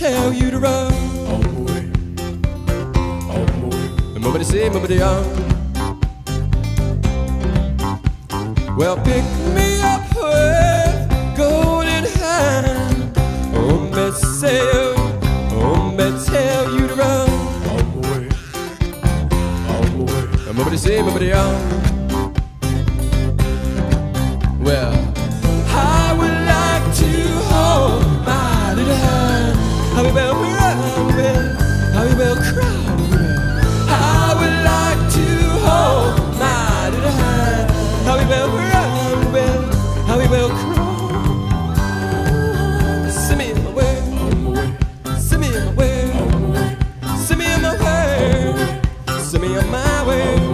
tell you to run. On my way, on my way. Movity see, movity on. Well, pick me up with golden hand. Oh, me say, oh, me tell you to run. On my way, on my way. Movity see, movity on. Well, I would like to hold my little hand. How we will run, how we will cry. I would like to hold my little hand. How we will run, how we will crawl. Send me in my way, On my way, send me in my way, on my way. send me in my way, send me on my way.